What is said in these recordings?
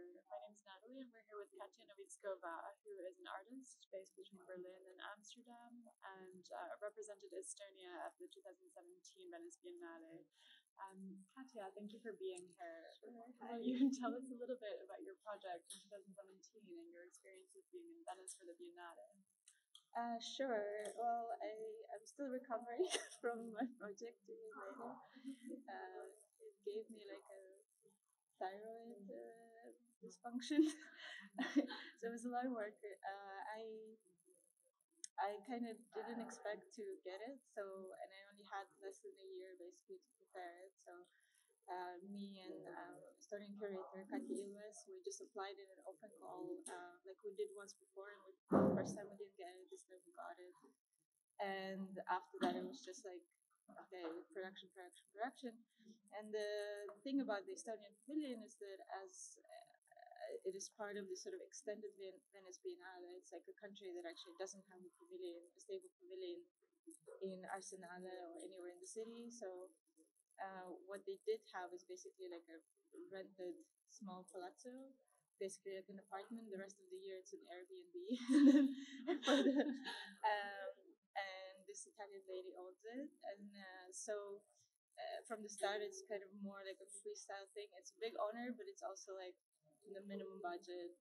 My name's Nathalie, and we're here with Katja Novitskova, who is an artist based between Berlin and Amsterdam, and represented Estonia at the 2017 Venice Biennale. Katja, thank you for being here. Will you tell us a little bit about your project in 2017 and your experience with being in Venice for the Biennale? Sure. Well, I'm still recovering from my project 2 years later. It gave me like a thyroid dysfunction, so it was a lot of work. I kind of didn't expect to get it, and I only had less than a year basically to prepare it. So me and starting curator Katja, we just applied in an open call like we did once before, and the first time we didn't get it, this time we got it. And after that, it was just like, okay, production. And the thing about the Estonian Pavilion is that as it is part of the sort of extended Venice Biennale, it's like a country that actually doesn't have a stable pavilion in Arsenale or anywhere in the city. So what they did have is basically like a rented small palazzo, basically like an apartment. The rest of the year it's an Airbnb. And this Italian lady owns it. And so from the start, it's kind of more like a freestyle thing. It's a big honor, but it's also like the minimum budget.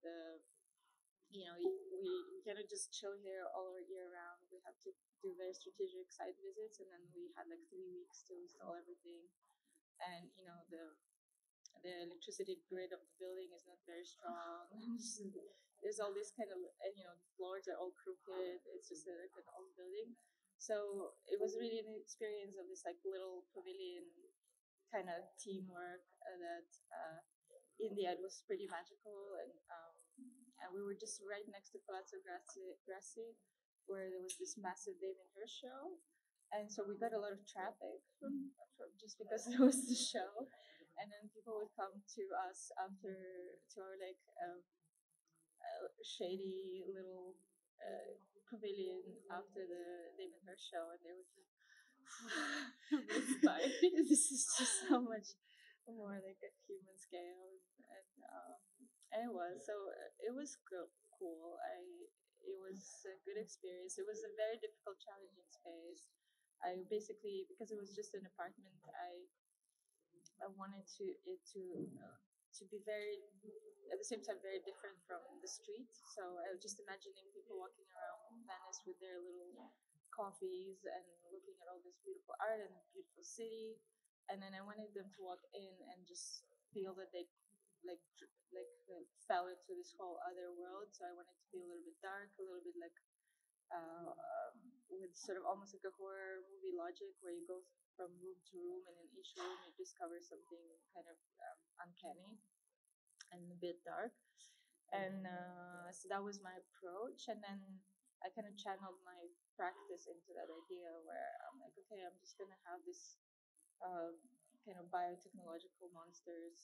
We cannot just chill here all year round. We have to do very strategic site visits, and then we had like 3 weeks to install everything. And the electricity grid of the building is not very strong. There's all this kind of, and the floors are all crooked. It's just like an old building. So it was really an experience of this like little pavilion kind of teamwork that in the end was pretty magical. And we were just right next to Palazzo Grassi, where there was this massive Damien Hirst show. And so we got a lot of traffic from just because there was the show. And then people would come to us to our like shady little pavilion after the Damien Hirst show, and they would like, this is just so much more like a human scale, and it was so it was cool. It was a good experience. It was a very difficult, challenging space. I basically, because it was just an apartment, I wanted it to be very, at the same time, very different from the street. So I was just imagining people walking around Venice with their little coffees and looking at all this beautiful art and a beautiful city. And then I wanted them to walk in and just feel that they fell into this whole other world. So I wanted to be a little bit dark, a little bit like with sort of almost like a horror movie logic, where you go from room to room, and in each room you discover something kind of uncanny and a bit dark. And so that was my approach. And then I kind of channeled my practice into that idea, where I'm like, okay, I'm just going to have this kind of biotechnological monsters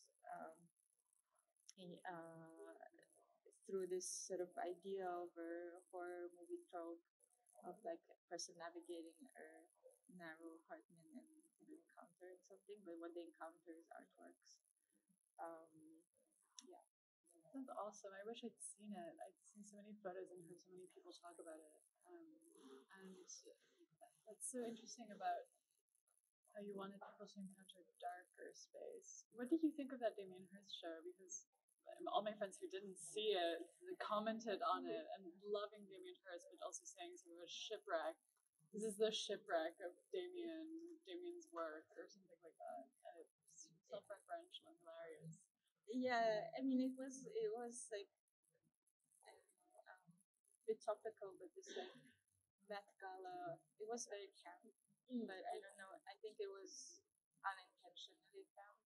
through this sort of idea of a horror movie trope of like a person navigating a narrow apartment and encountering something, but what they encounter is artworks. Yeah. Sounds awesome. I wish I'd seen it. I'd seen so many photos and heard so many people talk about it. And that's so interesting about how you wanted people to encounter darker space. What did you think of that Damien Hirst show? Because all my friends who didn't see it commented on it and loving Damien Hirst, but also saying something about shipwreck. This is the shipwreck of Damien's work, or something like that. And it's self-referential and hilarious. Yeah, I mean, it was like a bit topical, but this like Met Gala, it was very camp, but I don't know. I think it was unintentionally camp,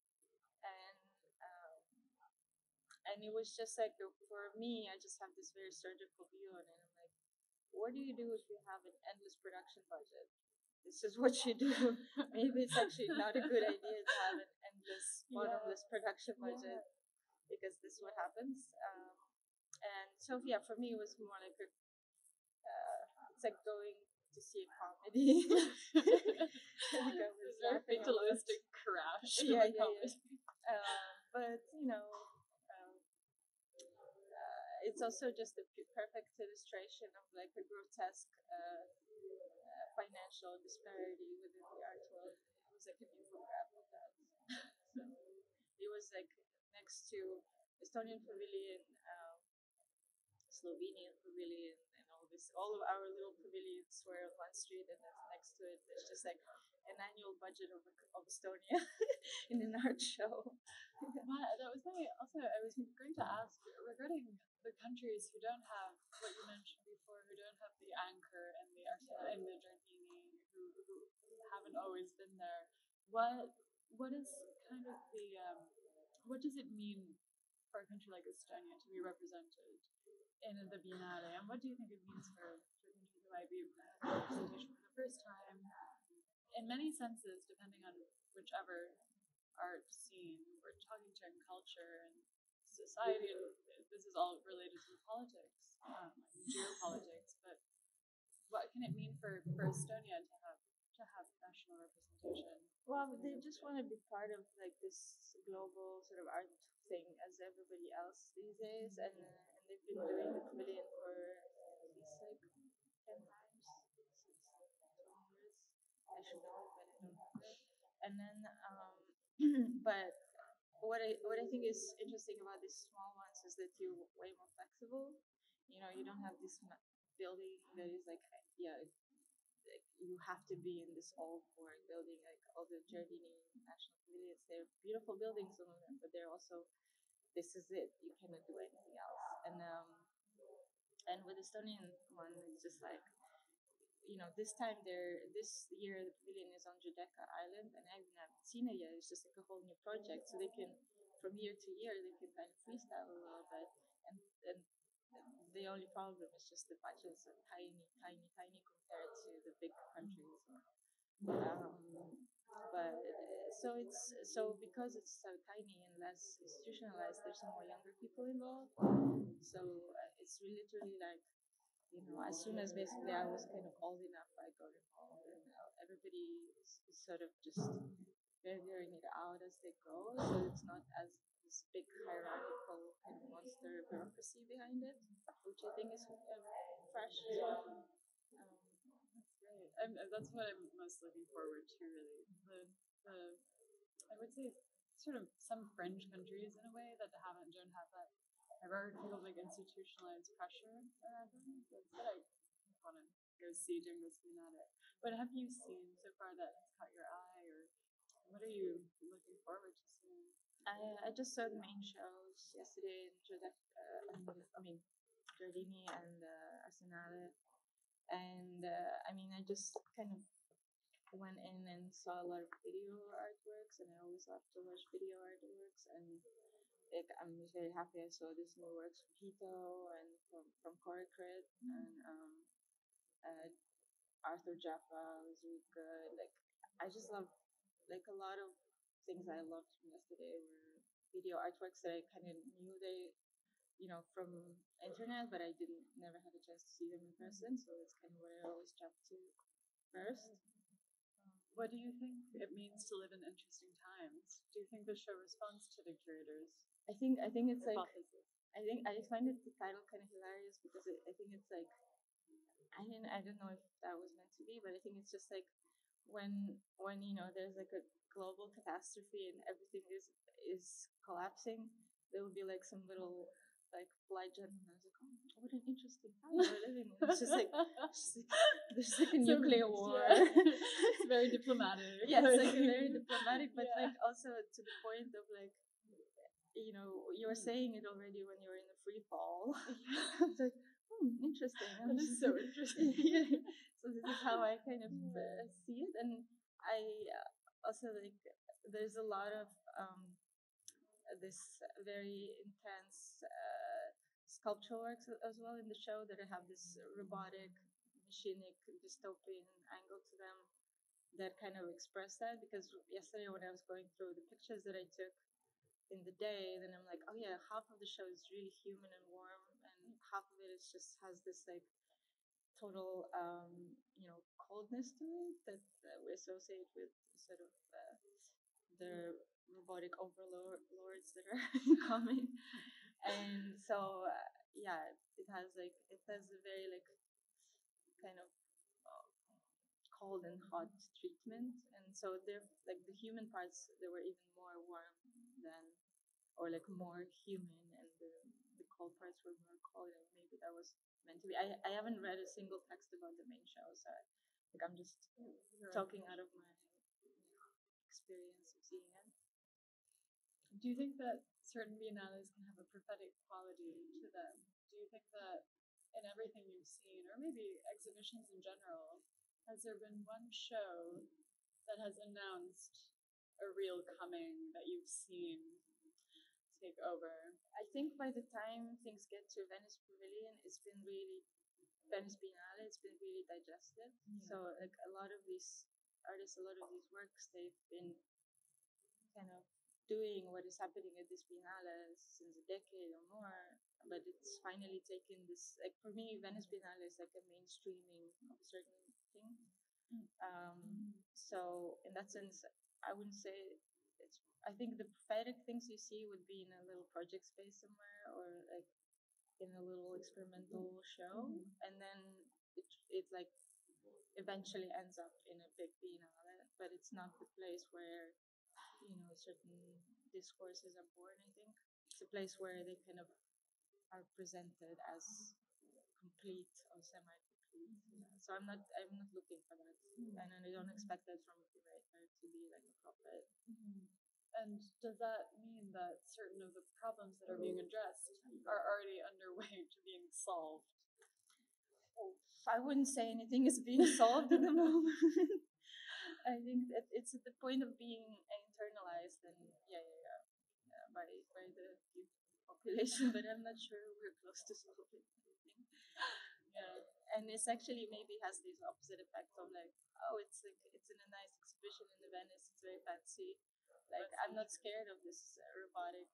and it was just like, for me, I just have this very surgical view on it. I'm like, what do you do if you have an endless production budget? This is what you do. Maybe it's actually not a good idea to have an endless, bottomless production budget, because this is what happens. And so, yeah, for me, it was more like it's like going to see a comedy. Like I was laughing fatalistic crash. Yeah. But it's also just a perfect illustration of like a grotesque financial disparity within the art world. It was like an infograph of that. So it was like next to Estonian Pavilion, Slovenian Pavilion, and all of our little pavilions were on one street, and then next to it, there's just like an annual budget of Estonia in an art show. That was my, also, I was going to ask regarding the countries who don't have what you mentioned before, who don't have the anchor and the Arsenal and the Giardini, who haven't always been there. What is kind of the what does it mean for a country like Estonia to be represented in the Biennale, and what do you think it means for a country who might be representation for the first time? In many senses, depending on whichever art scene we're talking to, in culture and society, and this is all related to politics, geopolitics. But what can it mean for Estonia to have national representation? Well, they just want to be part of like this global sort of art thing as everybody else these days, and they've been doing the pavilion for at least like 10 times since 20 years. I should know, but I don't remember. And then, but what I think is interesting about these small ones is that you're way more flexible. You know, you don't have this building that is like, yeah, like you have to be in this old boring building, like all the Giardini National Pavilions. They're beautiful buildings, some of them, but they're also, this is it. You cannot do anything else. And with Estonian one, it's just like, you know, this year the pavilion is on Giudecca Island, and I haven't seen it yet. It's just like a whole new project, so they can, from year to year, they can kind of freestyle a little bit, and the only problem is just the budgets are tiny, tiny, tiny compared to the big countries. But so because it's so tiny and less institutionalized, there's some more younger people involved. So it's literally like, you know, as soon as basically I was kind of old enough, I got involved, and everybody is sort of just figuring it out as they go. So it's not as this big hierarchical kind of monster bureaucracy behind it, which I think is fresh as well. That's great. That's what I'm most looking forward to, really. The I would say sort of some French countries in a way that don't have that hierarchical, like institutionalized pressure around them. That's what I want to go see during this Biennale. What have you seen so far that has caught your eye, or what are you looking forward to seeing? I just saw the main shows yesterday in Giardini and Arsenale, and I just kind of went in and saw a lot of video artworks, and I always love to watch video artworks, and I'm very happy I saw these new works from Hito and from Coricrit, and Arthur Jaffa was really good. Like, I just love, like, a lot of things I loved from yesterday were video artworks that I kind of knew they, you know, from internet, but I never had a chance to see them in person. So it's kind of what I always jump to first. What do you think it means to live in interesting times? Do you think the show responds to the curators? I think it's like, I find the title kind of hilarious because I think it's like, I don't know if that was meant to be, but I think it's just like when you know there's like a global catastrophe and everything is collapsing, there will be like some little like polite gentleman who's like, oh, what an interesting time we're living in. It's just like there's like a nuclear war. Yeah. It's very diplomatic. Yeah, it's like very diplomatic, but like also to the point of like, you know, you were saying it already when you were in the free fall. It's like, interesting. That is so interesting. Yeah. So this is how I kind of see it, and I also like there's a lot of this very intense sculptural works as well in the show that have this robotic, machinic, dystopian angle to them that kind of express that. Because yesterday when I was going through the pictures that I took in the day, then I'm like, oh yeah, half of the show is really human and warm, and half of it is just has this like total you know, coldness to it that we associate with sort of the robotic overlords that are coming. And so yeah, it has a very like kind of cold and hot treatment, and so they're like the human parts, they were even more warm than, or like more human, and the cold parts were more cold, and maybe that was meant to be. I haven't read a single text about the main show, so like I'm just talking out of my experience of seeing it. Do you think that certain biennales can have a prophetic quality to them? Do you think that in everything you've seen, or maybe exhibitions in general, has there been one show that has announced a real coming that you've seen take over? I think by the time things get to Venice Pavilion, Venice Biennale, it's been really digested. Yeah. So like a lot of these artists, a lot of these works, they've been kind of doing what is happening at this Biennale since a decade or more, but it's finally taken this, like for me, Venice Biennale is like a mainstreaming of a certain thing. So in that sense, I wouldn't say I think the prophetic things you see would be in a little project space somewhere, or like in a little experimental show, and then it like eventually ends up in a big biennale, but it's not the place where certain discourses are born. I think it's a place where they kind of are presented as complete or semi-complete. Yeah. So I'm not looking for that, and I don't expect that from a curator to be like a prophet. And does that mean that certain of the problems that are being addressed are already underway to being solved? I wouldn't say anything is being solved at the moment. I think that it's at the point of being internalized, and by the youth population, but I'm not sure we're close to solving anything. Yeah, and it's actually maybe has this opposite effect of like, oh, it's in a nice exhibition in the Venice, it's very fancy. Like I'm not scared of this robotic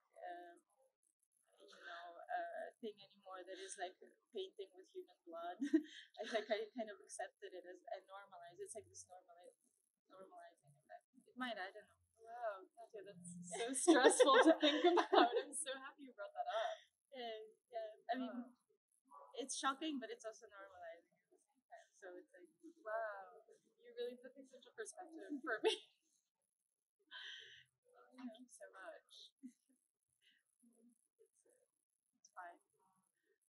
thing anymore that is like painting with human blood. I kind of accepted it as and normalized. It's like this normalizing effect. It might, I don't know. Wow, Katja, that's so stressful to think about. I'm so happy you brought that up. Yeah. I mean, it's shocking, but it's also normalizing at the same time. So it's like, wow, you really put things into perspective for me.